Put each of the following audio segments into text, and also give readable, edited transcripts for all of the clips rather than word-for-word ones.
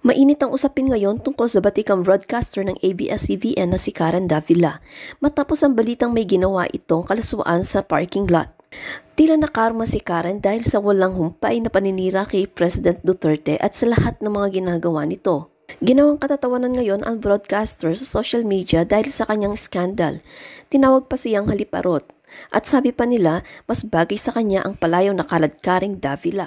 Mainit ang usapin ngayon tungkol sa batikang broadcaster ng ABS-CBN na si Karen Davila matapos ang balitang may ginawa itong kalaswaan sa parking lot. Tila nakarma si Karen dahil sa walang humpay na paninira kay President Duterte at sa lahat ng mga ginagawa nito. Ginawang katatawanan ngayon ang broadcaster sa social media dahil sa kanyang skandal. Tinawag pa siyang haliparot. At sabi pa nila, mas bagay sa kanya ang palayaw na kaladkaring Davila.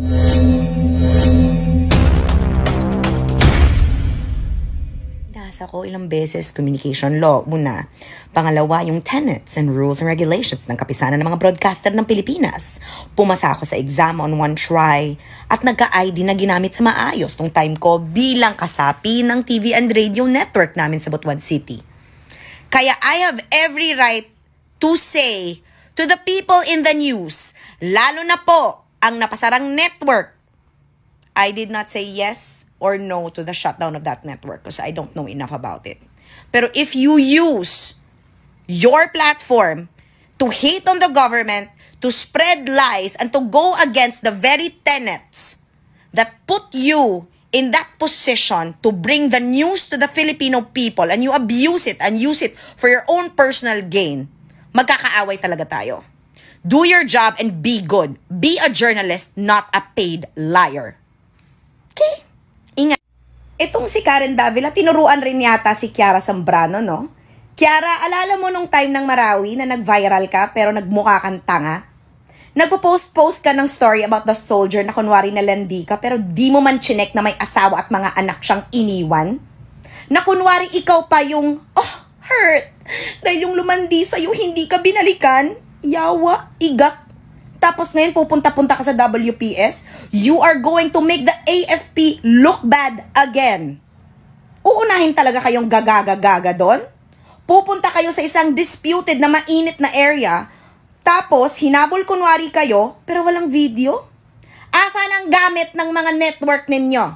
Nasa ko ilang beses communication law muna. Pangalawa, yung tenets and rules and regulations ng kapisanan ng mga broadcaster ng Pilipinas. Pumasa ako sa exam on one try at nagka-ID na ginamit sa maayos nung time ko bilang kasapi ng TV and radio network namin sa Butuan City. Kaya I have every right to say to the people in the news, lalo na po ang napasarang network, I did not say yes or no to the shutdown of that network because I don't know enough about it. Pero if you use your platform to hate on the government, to spread lies, and to go against the very tenets that put you in that position to bring the news to the Filipino people, and you abuse it and use it for your own personal gain, magkakaaway talaga tayo. Do your job and be good. Be a journalist, not a paid liar. Okay? Ingat. Itong si Karen Davila, tinuruan rin yata si Kiara Zambrano, no? Kiara, alala mo nung time ng Marawi na nag-viral ka pero nagmukha kang tanga? Nagpo-post ka ng story about the soldier na kunwari nalandi ka pero di mo man chinek na may asawa at mga anak siyang iniwan? Na kunwari ikaw pa yung, hurt. Dahil yung lumandi sa'yo, hindi ka binalikan. Yawa, igak. Tapos ngayon pupunta-punta ka sa WPS, you are going to make the AFP look bad again. Uunahin talaga kayong gagaga-gaga doon? Pupunta kayo sa isang disputed na mainit na area, tapos hinabol kunwari kayo, pero walang video? Asan ang gamit ng mga network ninyo?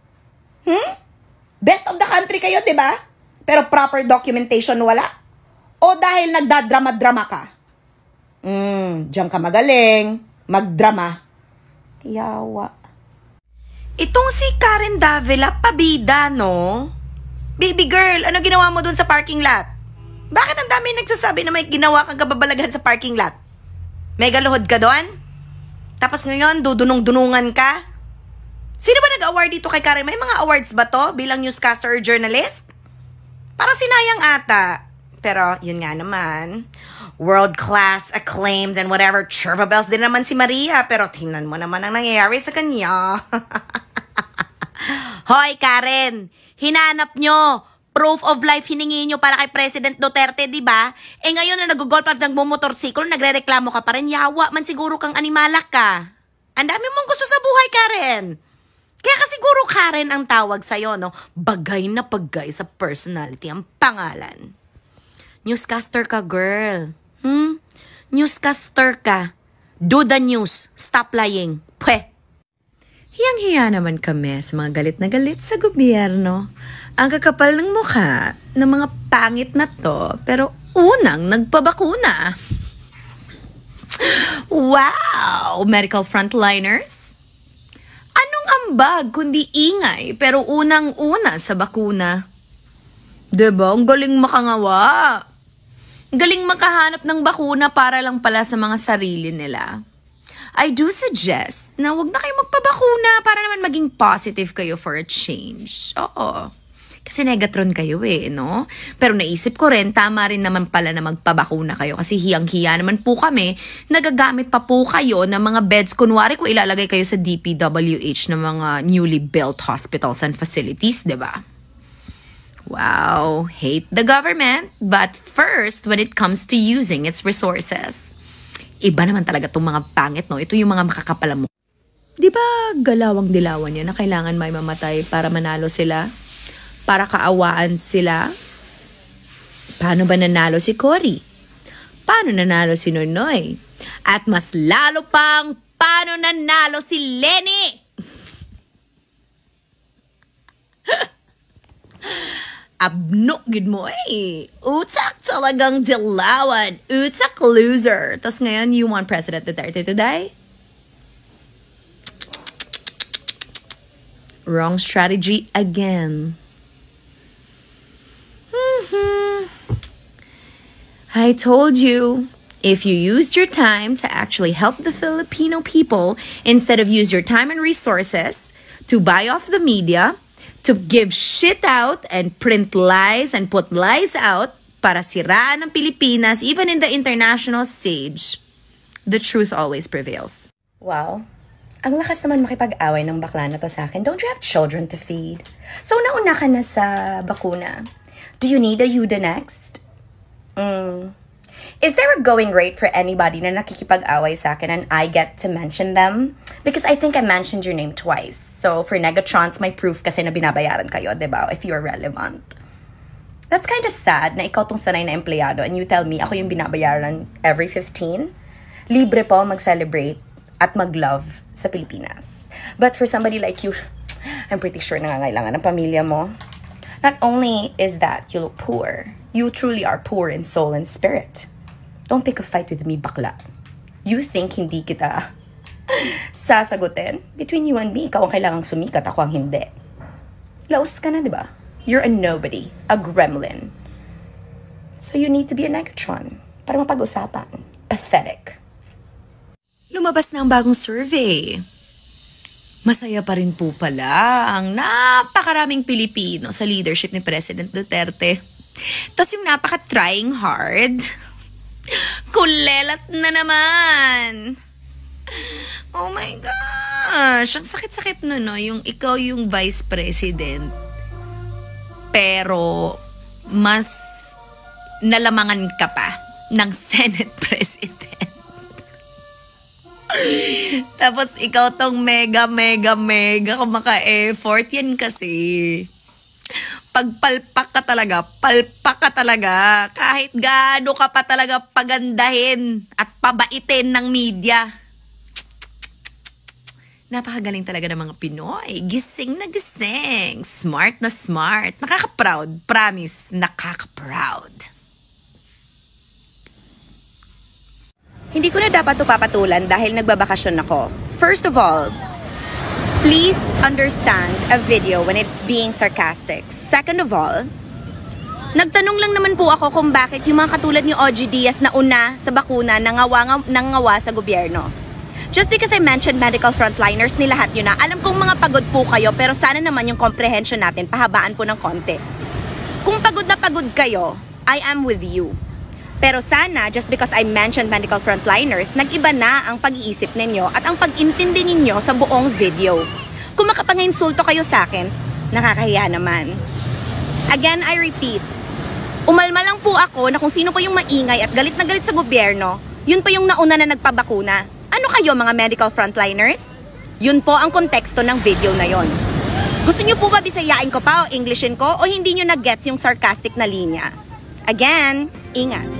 Best of the country kayo, diba? Pero proper documentation wala? O dahil nagdadrama-drama ka? Diyan ka magaling, magdrama. Yawa. Itong si Karen Davila, pabida, no? Baby girl, ano ginawa mo dun sa parking lot? Bakit ang dami nagsasabi na may ginawa kang kababalaghan sa parking lot? May galuhod ka doon? Tapos ngayon, dudunong-dunungan ka? Sino ba nag-award dito kay Karen? May mga awards ba to bilang newscaster or journalist? Parang sinayang ata. Pero, yun nga naman, world-class, acclaimed, and whatever, churva bells din naman si Maria. Pero tingnan mo naman ang nangyayari sa kanya. Hoy, Karen, hinanap nyo. Proof of life hiningi nyo para kay President Duterte, di ba? Eh ngayon na nag-golf at nagmumotorsiklo, nagre-reklamo ka pa rin, yawa man siguro kang animalak ka. Ang dami mong gusto sa buhay, Karen. Kaya ka siguro Karen ang tawag sa'yo, no? Bagay na bagay sa personality ang pangalan. Newscaster ka, girl. Newscaster ka. Do the news. Stop lying. Pweh. Hiyang-hiya naman kami sa mga galit na galit sa gobyerno. Ang kakapal ng mukha ng mga pangit na to, pero unang nagpabakuna. Wow! Medical frontliners? Anong ambag kundi ingay pero unang-una sa bakuna? Diba? Ang galing makangawa. Galing makahanap ng bakuna para lang pala sa mga sarili nila. I do suggest na wag na kayo magpabakuna para naman maging positive kayo for a change. Oo. Kasi negatron kayo no? Pero naisip ko rin, tama rin naman pala na magpabakuna kayo kasi hiyang-hiya naman po kami, nagagamit pa po kayo ng mga beds. Kunwari kung ilalagay kayo sa DPWH ng mga newly built hospitals and facilities, diba? Wow, hate the government, but first when it comes to using its resources. Iba naman talaga itong mga pangit, no? Ito yung mga makakapala mo. Di ba galawang dilawan niya na kailangan may mamatay para manalo sila? Para kaawaan sila? Paano ba nanalo si Cory? Paano nanalo si Noynoy? At mas lalo pang paano nanalo si Lenny? Abnokgid mo Utak talagang dilawan. Utak loser. Tapos ngayon, you want President Duterte to die? Wrong strategy again. I told you, if you used your time to actually help the Filipino people instead of use your time and resources to buy off the media, to give shit out and print lies and put lies out para siraan ang Pilipinas even in the international stage, the truth always prevails. Wow. Ang lakas naman makipag-away ng bakla na to sa akin. Don't you have children to feed? So, nauna ka na sa bakuna. Do you need a Yuda next? Is there a going rate for anybody na nakikipag-away sa akin and I get to mention them? Because I think I mentioned your name twice. So, for Negatrons, may proof kasi na binabayaran kayo, diba? If you're relevant. That's kind of sad na ikaw tong sanay na empleyado and you tell me ako yung binabayaran every 15. Libre po mag-celebrate at mag-love sa Pilipinas. But for somebody like you, I'm pretty sure nangangailangan ng pamilya mo. Not only is that you look poor, you truly are poor in soul and spirit. Don't pick a fight with me, bakla. You think hindi kita sasagutin? Between you and me, ikaw ang kailangang sumikat, ako ang hindi. Laos ka na, di ba? You're a nobody, a gremlin. So you need to be a Negatron para mapag-usapan. Pathetic. Lumabas na ang bagong survey. Masaya pa rin po pala ang napakaraming Pilipino sa leadership ni President Duterte. Tapos yung napaka-trying hard, kulelat na naman. Oh my gosh, ang sakit-sakit no, yung ikaw yung vice president. Pero mas nalamangan ka pa ng Senate president. Tapos ikaw tong mega kumaka-effort. Yan kasi pagpalpak ka talaga kahit gaano ka pa talaga pagandahin at pabaitin ng media. Napakagaling talaga ng mga Pinoy. Gising na gising. Smart na smart. Nakaka-proud. Promise, nakaka-proud. Hindi ko na dapat ito papatulan dahil nagbabakasyon ako. First of all, please understand a video when it's being sarcastic. Second of all, nagtanong lang naman po ako kung bakit yung mga katulad ni OG Diaz na una sa bakuna nangawa sa gobyerno. Just because I mentioned medical frontliners, ni lahat yun na. Alam kong mga pagod po kayo, pero sana naman yung comprehension natin, pahabaan po ng konti. Kung pagod na pagod kayo, I am with you. Pero sana, just because I mentioned medical frontliners, nag-iba na ang pag-iisip ninyo at ang pag-intindi ninyo sa buong video. Kung makapang-insulto kayo sa akin, nakakahiya naman. Again, I repeat, umalma lang po ako na kung sino pa yung maingay at galit na galit sa gobyerno, yun pa yung nauna na nagpabakuna. Ano kayo mga medical frontliners? Yun po ang konteksto ng video na yon. Gusto nyo po ba bisayain ko pa o Englishin ko o hindi nyo na-gets yung sarcastic na linya? Again, ingat.